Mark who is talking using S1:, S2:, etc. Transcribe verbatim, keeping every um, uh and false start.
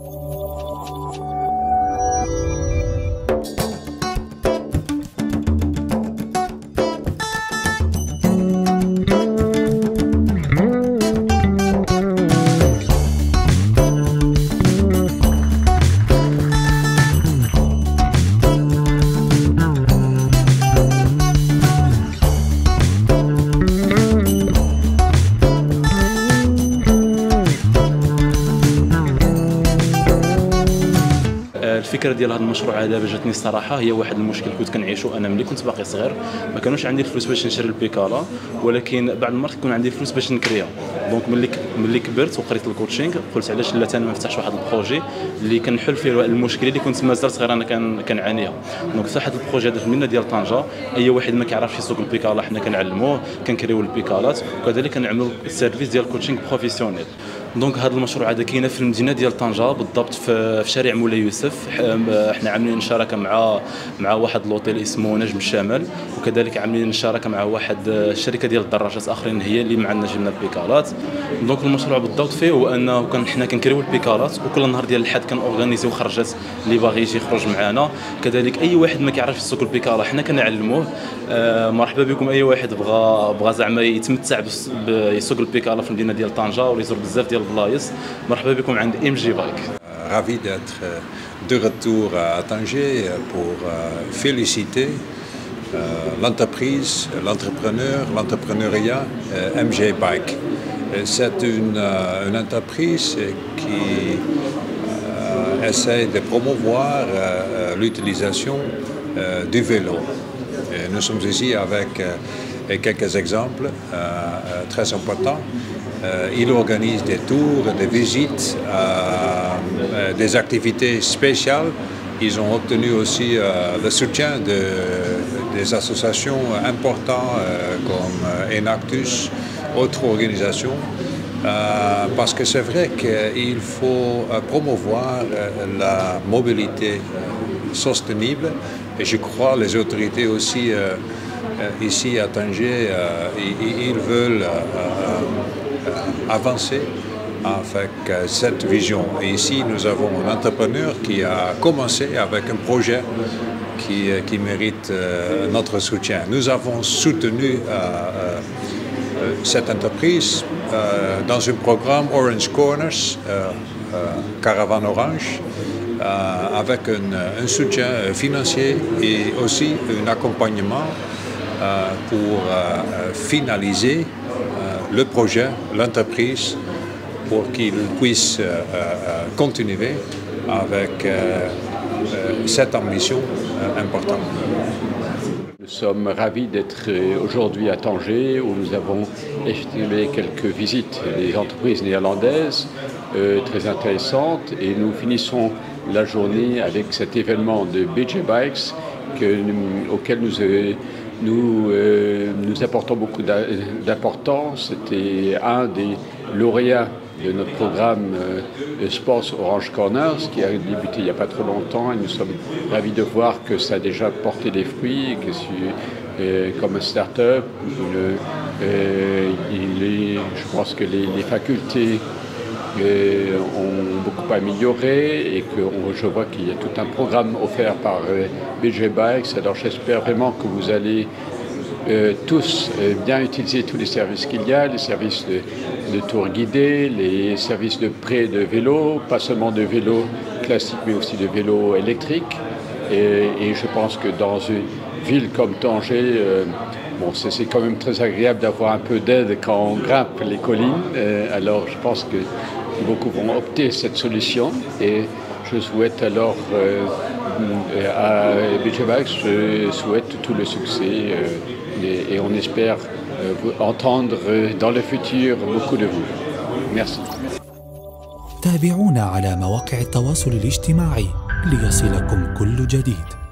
S1: الفكره ديال هذا المشروع هذا جاتني الصراحه هي واحد المشكل كنت كنعيشو انا ملي كنت باقي صغير. ما كانوش عندي الفلوس باش نشري البيكالا، ولكن بعض المرات كيكون عندي الفلوس باش نكريها. دونك ملي ملي كبرت وقريت الكوتشينغ قلت علاش لا انا ما نفتحش واحد البروجي اللي كنحل فيه المشكله اللي كنت مازال صغير انا كنعانيها. دونك فتحت البروجي هذا في المدينه ديال طنجه. اي واحد ما كيعرفش يسوق البيكالا حنا كنعلموه، كنكريو البيكالات، وكذلك كنعملوا السيرفيس ديال الكوتشينغ بروفيسيونيل. دونك هذا المشروع هذا كاينه في المدينه ديال طنجه بالضبط في شارع مولاي يوسف. حنا عاملين شراكه مع مع واحد لوطيل اسمه نجم الشمال، وكذلك عاملين شراكه مع واحد الشركه ديال الدراجات اخرين هي اللي معنا جبنا البيكالات. دونك المشروع بالضبط فيه هو انه كان حنا كنكريو البيكالات، وكل نهار ديال الحد كنورغانيزيو خرجات اللي باغي يجي يخرج معنا. كذلك اي واحد ما كيعرفش يسوق البيكالا حنا كنعلموه. آه مرحبا بكم اي واحد بغى بغى زعما يتمتع بيسوق البيكالا في المدينه ديال طنجه ولا يزور بزاف ديال البلايص. مرحبا بكم عند ام جي بايك.
S2: Ravi d'être de retour à Tanger pour féliciter l'entreprise, l'entrepreneur, l'entrepreneuriat M G Bike. C'est une, une entreprise qui essaie de promouvoir l'utilisation du vélo. Et nous sommes ici avec quelques exemples très importants. Il organise des tours, des visites, euh, des activités spéciales. Ils ont obtenu aussi euh, le soutien de, des associations importantes euh, comme Enactus, autres organisations, euh, parce que c'est vrai qu'il faut promouvoir la mobilité soutenable. Et je crois les autorités aussi euh, ici à Tanger, euh, ils veulent euh, avancer avec cette vision. Et ici, nous avons un entrepreneur qui a commencé avec un projet qui, qui mérite notre soutien. Nous avons soutenu euh, euh, cette entreprise euh, dans un programme Orange Corners, euh, euh, Caravane Orange, euh, avec un, un soutien financier et aussi un accompagnement euh, pour euh, finaliser le projet, l'entreprise, pour qu'ils puissent euh, euh, continuer avec euh, euh, cette ambition euh, importante.
S3: Nous sommes ravis d'être aujourd'hui à Tanger où nous avons effectué quelques visites des entreprises néerlandaises euh, très intéressantes, et nous finissons la journée avec cet événement de B J Bikes que, auquel nous euh, Nous, euh, nous apportons beaucoup d'importance. C'était un des lauréats de notre programme euh, Sports Orange Corners qui a débuté il n'y a pas trop longtemps, et nous sommes ravis de voir que ça a déjà porté des fruits, que euh, comme un start-up, euh, il est, je pense que les, les facultés Euh, ont beaucoup amélioré, et que on, je vois qu'il y a tout un programme offert par euh, B J Bikes. Alors j'espère vraiment que vous allez euh, tous euh, bien utiliser tous les services qu'il y a, les services de, de tour guidé, les services de prêt de vélo, pas seulement de vélo classique mais aussi de vélo électrique. Et, et je pense que dans une ville comme Tanger, euh, bon, c'est quand même très agréable d'avoir un peu d'aide quand on grimpe les collines. Euh, alors je pense que beaucoup vont opter cette solution, et je souhaite alors euh, à B J Bikes, je souhaite tout le succès euh, et, et on espère euh, entendre dans le futur beaucoup de vous. Merci.
S4: تابعونا على مواقع التواصل الاجتماعي ليصلكم كل جديد.